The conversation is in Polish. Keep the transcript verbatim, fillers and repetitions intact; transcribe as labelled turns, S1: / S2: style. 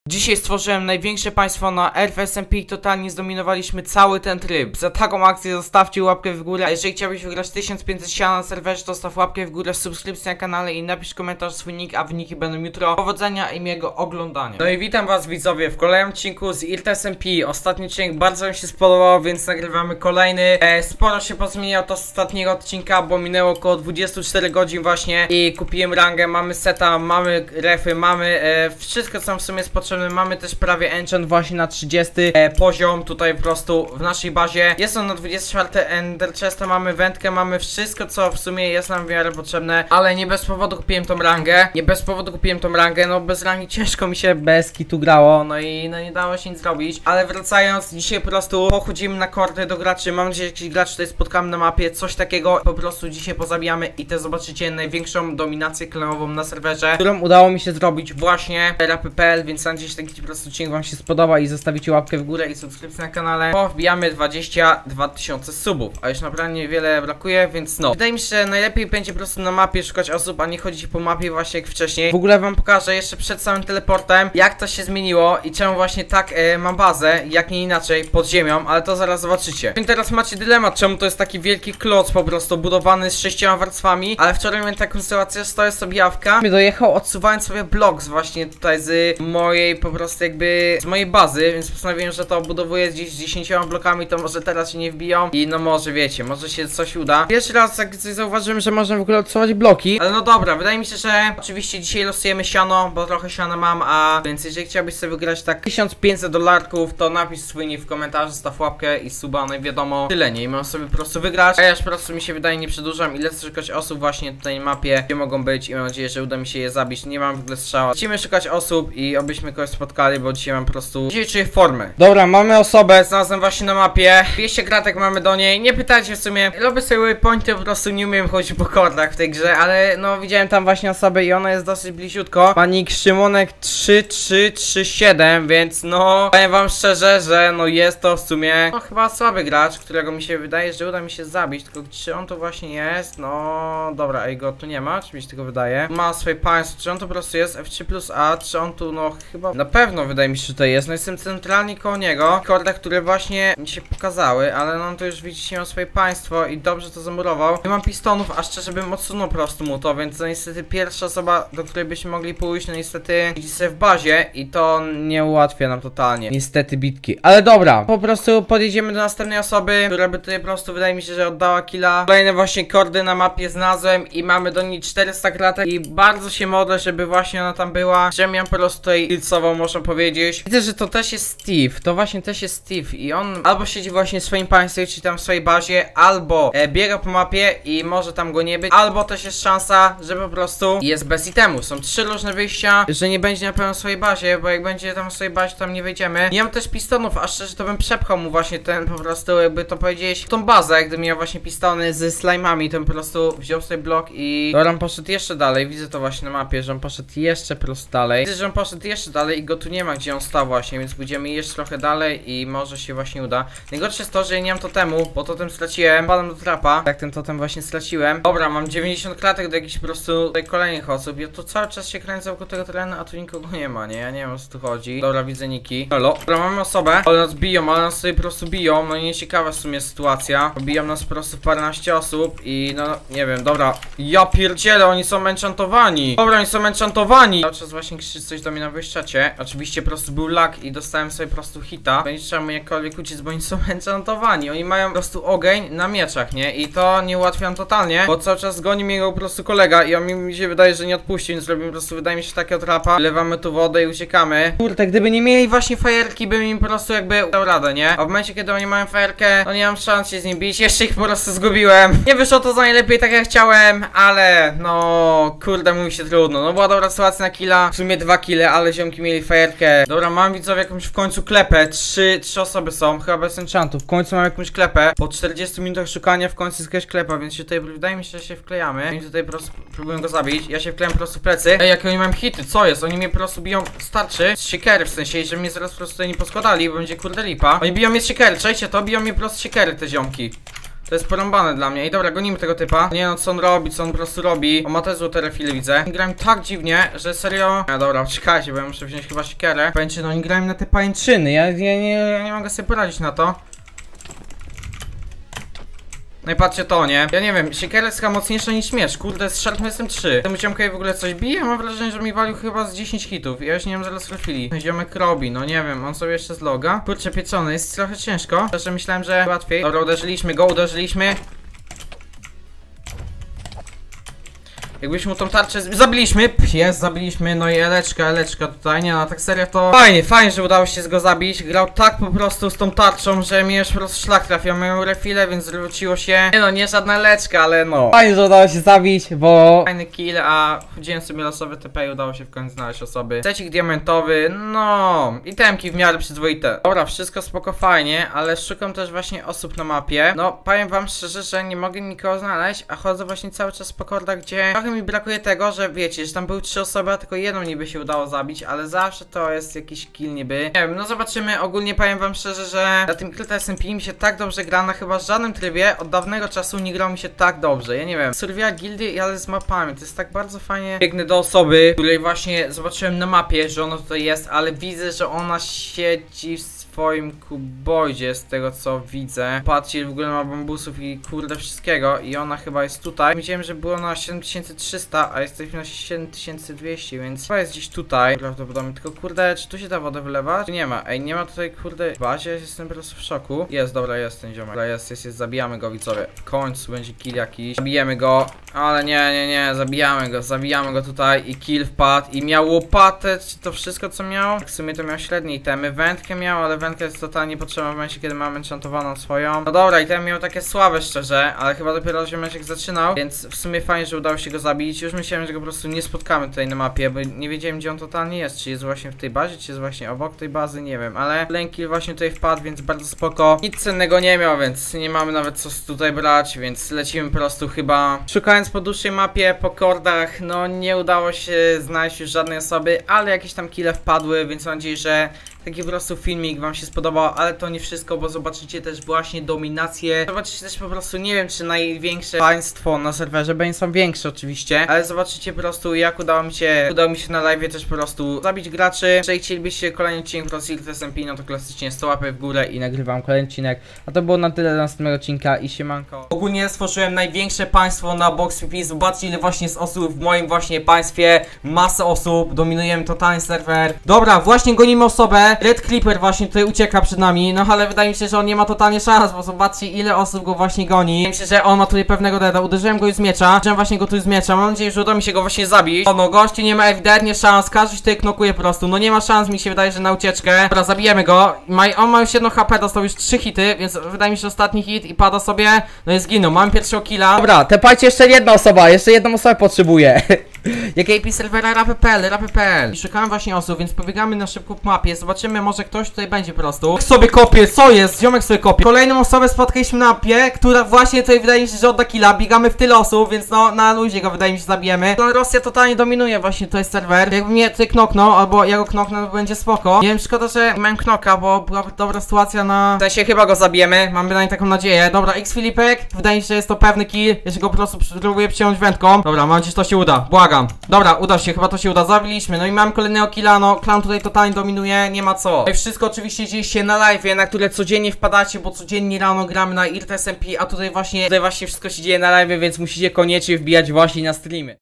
S1: Dzisiaj stworzyłem największe państwo na R F S M P i totalnie zdominowaliśmy cały ten tryb. Za taką akcję zostawcie łapkę w górę, a jeżeli chciałbyś wygrać tysiąc pięćset siana na serwerze, to staw łapkę w górę, subskrypcję na kanale i napisz komentarz swój nick, a wyniki będą jutro. Powodzenia i miłego oglądania. No i witam was widzowie w kolejnym odcinku z R F S M P. Ostatni odcinek bardzo mi się spodobał, więc nagrywamy kolejny. e, Sporo się pozmieniało to z ostatniego odcinka, bo minęło około dwadzieścia cztery godzin właśnie i kupiłem rangę, mamy seta, mamy refy, mamy e, wszystko co w sumie jest potrzebne. Mamy też prawie enchant właśnie na trzydziesty e, poziom tutaj po prostu w naszej bazie. Jest on na dwudziesty czwarty ender chesta, mamy wędkę, mamy wszystko co w sumie jest nam w miarę potrzebne. Ale nie bez powodu kupiłem tą rangę. Nie bez powodu kupiłem tą rangę, no bez rangi ciężko mi się bez kitu grało. No i no nie dało się nic zrobić. Ale wracając, dzisiaj po prostu pochodzimy na kordy do graczy. Mam nadzieję, że jakiś gracz tutaj spotkamy na mapie, coś takiego. Po prostu dzisiaj pozabijamy i też zobaczycie największą dominację klanową na serwerze, którą udało mi się zrobić właśnie rapy kropka p l, więc mam nadzieję, że taki po prostu odcinek wam się spodoba i zostawicie łapkę w górę i subskrypcję na kanale, bo wbijamy dwadzieścia dwa tysiące subów, a już naprawdę niewiele brakuje, więc no. Wydaje mi się, że najlepiej będzie po prostu na mapie szukać osób, a nie chodzić po mapie właśnie jak wcześniej. W ogóle wam pokażę jeszcze przed samym teleportem, jak to się zmieniło i czemu właśnie tak e, mam bazę, jak nie inaczej, pod ziemią, ale to zaraz zobaczycie. I teraz macie dylemat, czemu to jest taki wielki kloc po prostu budowany z sześcioma warstwami, ale wczoraj miałem taką sytuację, że stoję sobie jawka, mi dojechał odsuwając sobie blok z właśnie tutaj z mojej po prostu jakby z mojej bazy, więc postanowiłem, że to budowuję gdzieś z dziesięcioma blokami, to może teraz się nie wbiją i no może wiecie, może się coś uda. Pierwszy raz jak coś zauważyłem, że można w ogóle odsuwać bloki, ale no dobra, wydaje mi się, że oczywiście dzisiaj losujemy siano, bo trochę siana mam, a więc jeżeli chciałbyś sobie wygrać tak tysiąc pięćset dolarków, to napisz swój nick w komentarzu, staw łapkę i suba, no i wiadomo, tyle nie, i mam sobie po prostu wygrać, a ja już po prostu mi się wydaje nie przedłużam i lecę szukać osób właśnie tutaj na mapie, gdzie mogą być i mam nadzieję, że uda mi się je zabić, nie mam w ogóle strzała. Lecimy szukać osób i obyśmy kogoś spotkali, bo dzisiaj mam po prostu dzisiaj czuję formę. Dobra, mamy osobę, znalazłem właśnie na mapie, dwieście kratek mamy do niej, nie pytajcie w sumie, lubię sobie waypointy, po prostu nie umiem chodzić po kordach w tej grze, ale no widziałem tam właśnie osobę i ona jest dosyć bliziutko, ma nick Szymonek trzy trzy trzy siedem, więc no powiem wam szczerze, że no jest to w sumie no chyba słaby gracz, którego mi się wydaje, że uda mi się zabić, tylko czy on to właśnie jest, no dobra, ej go tu nie ma, czy mi się tego wydaje, ma swoje państwo, czy on to po prostu jest F trzy plus A, czy on tu no chyba, na pewno wydaje mi się, że tutaj jest, no jestem centralnie koło niego, korda, które właśnie mi się pokazały, ale no to już widzicie, miał swoje państwo i dobrze to zamurował, nie mam pistonów, a szczerze bym odsunął po prostu mu to, więc to niestety pierwsza osoba, do której byśmy mogli pójść, no niestety siedzi sobie w bazie i to nie ułatwia nam totalnie, niestety bitki, ale dobra, po prostu podjedziemy do następnej osoby, która by tutaj po prostu wydaje mi się, że oddała killa. Kolejne właśnie kordy na mapie znalazłem i mamy do niej czterysta kratek i bardzo się modlę, żeby właśnie ona tam była, że miałem po prostu tutaj kilcową, można powiedzieć. Widzę, że to też jest Steve, to właśnie też jest Steve i on albo siedzi właśnie w swoim państwie, czy tam w swojej bazie, albo e, biega po mapie i może tam go nie być, albo też jest szansa, że po prostu jest bez itemu. Są trzy różne wyjścia, że nie będzie na pewno w swojej bazie, bo jak będzie tam w swojej bazie, to tam nie wejdziemy. Nie mam też pistonów, a szczerze to bym przepchał mu właśnie ten po prostu, jakby to powiedzieć, tą bazę, gdy miał właśnie pistony z slime'ami, to bym po prostu wziął sobie blok i dobra, on poszedł jeszcze dalej. Widzę to właśnie na mapie, że on poszedł jeszcze po prostu dalej. Widzę, że on poszedł jeszcze dalej i go tu nie ma, gdzie on stał właśnie, więc pójdziemy jeszcze trochę dalej i może się właśnie uda. Najgorsze jest to, że ja nie mam totemu, bo totem straciłem, padam do trapa, tak ten totem właśnie straciłem. Dobra, mam dziewięćdziesiąt klatek do jakichś po prostu tutaj kolejnych osób. Ja tu cały czas się kręcę wokół tego terenu, a tu nikogo nie ma, nie? Ja nie wiem o co tu chodzi. Dobra, widzę niki. Halo. Dobra, mamy osobę, ale nas biją, ale nas sobie po prostu biją, no nieciekawa w sumie sytuacja. Biją nas po prostu paręnaście osób i no, nie wiem, dobra. Ja pierdzielę, oni są enchantowani. Dobra, oni są enchantowani. Cały czas właśnie krzyczy coś do mnie na wyjściacie. Oczywiście po prostu był lag i dostałem sobie po prostu hita. Będzie trzeba mu jakkolwiek uciec, bo oni są enchantowani. Oni mają po prostu ogień na mieczach, nie? I to nie ułatwiam totalnie, bo cały czas goni mnie go po prostu kolega i on mi, mi się wydaje, że nie odpuści, więc robimy po prostu, wydaje mi się, takiego trapa. Lewamy tu wodę i uciekamy. Kurde, gdyby nie mieli właśnie fajerki, bym im po prostu jakby dał radę, nie? A w momencie, kiedy oni mają fajerkę, to nie mam szans się z nim bić. Jeszcze ich po prostu zgubiłem. Nie wyszło to za najlepiej tak jak chciałem, ale no kurde, mówi się trudno. No była dobra sytuacja na killa, w sumie dwa kile, ale ziomki mieli fajerkę. Dobra, mam widzowie jakąś w końcu klepę. Trzy, trzy osoby są, chyba bez enchantów. W końcu mam jakąś klepę. Po czterdziestu minutach szukania w końcu jest jakaś klepa, więc się tutaj wydaje mi się, że się wklejamy. Oni tutaj po prostu próbują go zabić. Ja się wklejam po prostu w plecy. Ej, jakie oni mają hity, co jest? Oni mnie po prostu biją starczy z siekiery, w sensie, że mnie zaraz po prostu tutaj nie poskładali, bo będzie kurde lipa. Oni biją mnie z siekiery, czajcie to, biją mnie po prostu z siekiery te ziomki. To jest porąbane dla mnie. I dobra, gonimy tego typa. Nie no, co on robi, co on po prostu robi. O, ma te złote refile, widzę. Grałem tak dziwnie, że serio... A dobra, czekajcie, bo ja muszę wziąć chyba siekierę. Pamiętajcie, no oni grają na te pajęczyny. Ja, ja, nie, ja nie mogę sobie poradzić na to. No i patrzcie to, nie? Ja nie wiem, siekiera jest chyba mocniejsza niż miecz. Kurde, z Sharpnessem jestem trzy. Temu ziomkowi w ogóle coś bije? Mam wrażenie, że mi walił chyba z dziesięć hitów. Ja już nie mam zaraz refili. Ziomek robi, no nie wiem, on sobie jeszcze zloga. Kurczę, pieczony, jest trochę ciężko. Też myślałem, że łatwiej. Dobra, uderzyliśmy go, uderzyliśmy. Jakbyśmy mu tą tarczę zabiliśmy, jest, zabiliśmy, no i eleczka, eleczka tutaj, nie no, tak serio to fajnie, fajnie, że udało się go zabić. Grał tak po prostu z tą tarczą, że mi już po prostu szlak trafiał, miałem refile, więc zwróciło się. Nie no, nie żadna eleczka, ale no fajnie, że udało się zabić, bo fajny kill, a chodziłem sobie losowy T P i udało się w końcu znaleźć osoby. Secik diamentowy, no, itemki w miarę przyzwoite. Dobra, wszystko spoko, fajnie, ale szukam też właśnie osób na mapie. No, powiem wam szczerze, że nie mogę nikogo znaleźć, a chodzę właśnie cały czas po kordach, gdzie mi brakuje tego, że wiecie, że tam były trzy osoby, a tylko jedną niby się udało zabić, ale zawsze to jest jakiś kill niby. Nie wiem, no zobaczymy. Ogólnie powiem wam szczerze, że na tym Kryta S M P mi się tak dobrze gra, na chyba żadnym trybie od dawnego czasu nie grał mi się tak dobrze. Ja nie wiem, survival gildy, ale z mapami, to jest tak bardzo fajnie. Biegnę do osoby, której właśnie zobaczyłem na mapie, że ona tutaj jest, ale widzę, że ona siedzi w swoim kuboidzie, z tego co widzę. Patrzcie, w ogóle ma bambusów i kurde wszystkiego i ona chyba jest tutaj. Widziałem, że było na siedem tysięcy trzysta, a jesteśmy na siedem tysięcy dwieście, więc chyba jest gdzieś tutaj prawdopodobnie, tylko kurde, czy tu się da wodę wylewać? Nie ma, ej, nie ma tutaj kurde w bazie, jestem po prostu w szoku. Jest, dobra, jest ten ziomek, dobra, jest, jest, jest, zabijamy go, widzowie. W końcu będzie kill jakiś, zabijemy go, ale nie, nie, nie, zabijamy go, zabijamy go tutaj i kill wpadł i miał łopatę, czy to wszystko co miał? W sumie to miał średnie itemy, wędkę miał, ale wędka jest totalnie potrzebna w momencie, kiedy mamy enchantowaną swoją. No dobra, itemy miał takie słabe szczerze, ale chyba dopiero ziomeczek zaczynał, więc w sumie fajnie, że udało się go zabić. Już myślałem, że go po prostu nie spotkamy tutaj na mapie, bo nie wiedziałem, gdzie on totalnie jest, czy jest właśnie w tej bazie, czy jest właśnie obok tej bazy, nie wiem, ale Lenkill właśnie tutaj wpadł, więc bardzo spoko. Nic cennego nie miał, więc nie mamy nawet co tutaj brać, więc lecimy po prostu chyba. Szukając po dłuższej mapie, po kordach, no nie udało się znaleźć już żadnej osoby, ale jakieś tam kille wpadły, więc mam nadzieję, że taki po prostu filmik wam się spodobał, ale to nie wszystko, bo zobaczycie też właśnie dominację. Zobaczycie też po prostu, nie wiem czy największe państwo na serwerze, bo nie są większe oczywiście, ale zobaczycie po prostu jak udało mi się, udało mi się na live też po prostu zabić graczy. Jeżeli chcielibyście kolejny odcinek po prostu S M P, no to klasycznie sto łapy w górę i nagrywam kolejny odcinek. A to było na tyle dla następnego odcinka i siemanko. Ogólnie stworzyłem największe państwo na Box P P, zobaczcie ile właśnie jest osób w moim właśnie państwie, masę osób, dominujemy totalny serwer. Dobra, właśnie gonimy osobę. Red Clipper właśnie tutaj ucieka przed nami, no ale wydaje mi się, że on nie ma totalnie szans, bo zobaczcie ile osób go właśnie goni. Wydaje mi się, że on ma tutaj pewnego deada, uderzyłem go już z miecza, uderzyłem właśnie go tu z miecza, mam nadzieję, że uda mi się go właśnie zabić. O no, gościu nie ma ewidentnie szans, każdy się tutaj knokuje po prostu, no nie ma szans, mi się wydaje, że na ucieczkę. Dobra, zabijemy go, on ma już jedno H P, dostał już trzy hity, więc wydaje mi się, że ostatni hit i pada sobie, no i zginął, mamy pierwszego killa. Dobra, tepajcie jeszcze jedna osoba, jeszcze jedną osobę potrzebuję. Jak A P serwera rapy.pl, rapy.pl. I szukałem właśnie osób, więc pobiegamy na szybko po mapie, zobaczymy, może ktoś tutaj będzie po prostu. Sobie kopie, co jest? Ziomek sobie kopie. Kolejną osobę spotkaliśmy na mapie, która właśnie tutaj wydaje mi się, że odda killa. Biegamy w tyle osób, więc no na luzie go wydaje mi się zabijemy. No Rosja totalnie dominuje właśnie tutaj serwer. Jakby mnie tutaj knoknął, albo ja go knoknę, to będzie spoko. Nie wiem, szkoda, że miałem knoka, bo była dobra sytuacja na... W sensie chyba go zabijemy, mamy na nie taką nadzieję. Dobra, X Filipek, wydaje mi się, że jest to pewny kill. Jeszcze go po prostu próbuję przyciągnąć wędką. Dobra, mam nadzieję, że to się uda, błagam. Dobra, uda się, chyba to się uda, zabiliśmy. No i mam kolejnego killa, no klan tutaj totalnie dominuje, nie ma co. No i wszystko oczywiście dzieje się na live, na które codziennie wpadacie, bo codziennie rano gramy na I R T S M P, a tutaj właśnie, tutaj właśnie wszystko się dzieje na live, więc musicie koniecznie wbijać właśnie na streamy.